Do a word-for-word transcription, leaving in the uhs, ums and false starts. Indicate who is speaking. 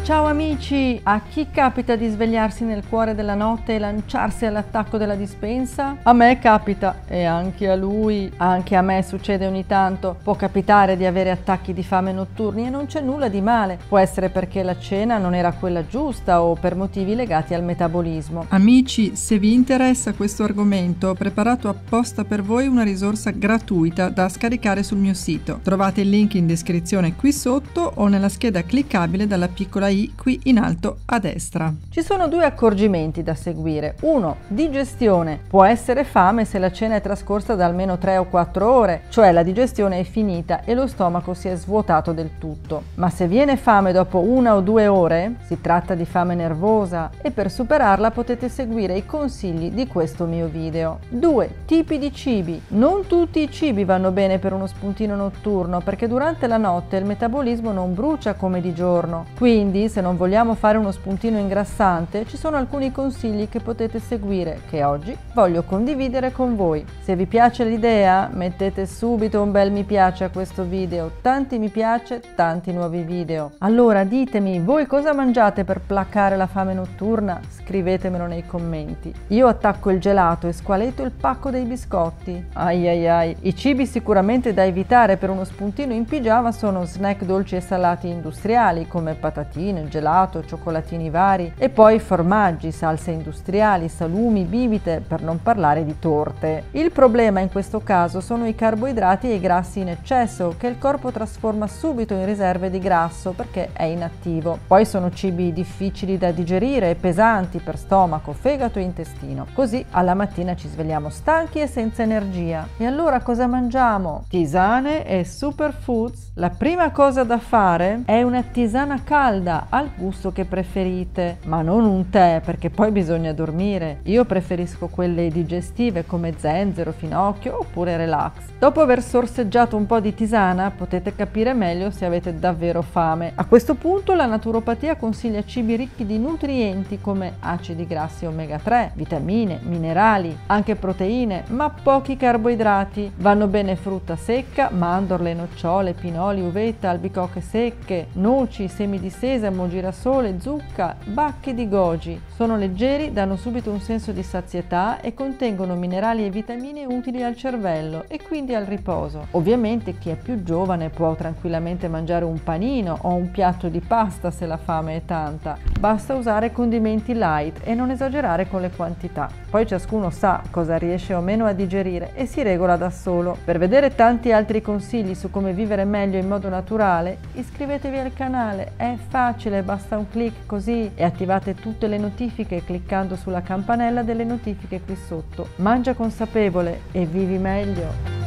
Speaker 1: Ciao amici! A chi capita di svegliarsi nel cuore della notte e lanciarsi all'attacco della dispensa? A me capita, e anche a lui. Anche a me succede ogni tanto. Può capitare di avere attacchi di fame notturni e non c'è nulla di male. Può essere perché la cena non era quella giusta o per motivi legati al metabolismo.
Speaker 2: Amici, se vi interessa questo argomento, ho preparato apposta per voi una risorsa gratuita da scaricare sul mio sito. Trovate il link in descrizione qui sotto o nella scheda cliccabile dalla piccola i qui in alto a destra.
Speaker 1: Ci sono due accorgimenti da seguire. uno. Digestione. Può essere fame se la cena è trascorsa da almeno tre o quattro ore, cioè la digestione è finita e lo stomaco si è svuotato del tutto. Ma se viene fame dopo una o due ore, si tratta di fame nervosa e per superarla potete seguire i consigli di questo mio video. due. Tipi di cibi. Non tutti i cibi vanno bene per uno spuntino notturno perché durante la notte il metabolismo non brucia come di giorno. Quindi, se non vogliamo fare uno spuntino ingrassante, ci sono alcuni consigli che potete seguire che oggi voglio condividere con voi. Se vi piace l'idea, mettete subito un bel mi piace a questo video, tanti mi piace, tanti nuovi video. Allora ditemi, voi cosa mangiate per placare la fame notturna? Scrivetemelo nei commenti. Io attacco il gelato e squaleto il pacco dei biscotti. Ai ai ai. I cibi sicuramente da evitare per uno spuntino in pigiama sono snack dolci e salati industriali come patatine, gelato, cioccolatini vari e poi formaggi, salse industriali, salumi, bibite, per non parlare di torte. Il problema in questo caso sono i carboidrati e i grassi in eccesso che il corpo trasforma subito in riserve di grasso perché è inattivo. Poi sono cibi difficili da digerire e pesanti per stomaco, fegato e intestino. Così alla mattina ci svegliamo stanchi e senza energia. E allora cosa mangiamo? Tisane e superfoods? La prima cosa da fare è una tisana calda al gusto che preferite, ma non un tè perché poi bisogna dormire. Io preferisco quelle digestive come zenzero, finocchio oppure relax. Dopo aver sorseggiato un po' di tisana potete capire meglio se avete davvero fame. A questo punto la naturopatia consiglia cibi ricchi di nutrienti come acidi grassi omega tre, vitamine, minerali, anche proteine, ma pochi carboidrati. Vanno bene frutta secca, mandorle, nocciole, pinoli, uvetta, albicocche secche, noci, semi di sesamo, girasole, zucca, bacche di goji. Sono leggeri, danno subito un senso di sazietà e contengono minerali e vitamine utili al cervello e quindi al riposo. Ovviamente chi è più giovane può tranquillamente mangiare un panino o un piatto di pasta se la fame è tanta. Basta usare condimenti light e non esagerare con le quantità. Poi ciascuno sa cosa riesce o meno a digerire e si regola da solo. Per vedere tanti altri consigli su come vivere meglio in modo naturale, iscrivetevi al canale, è facile, basta un clic così e attivate tutte le notifiche cliccando sulla campanella delle notifiche qui sotto. Mangia consapevole e vivi meglio!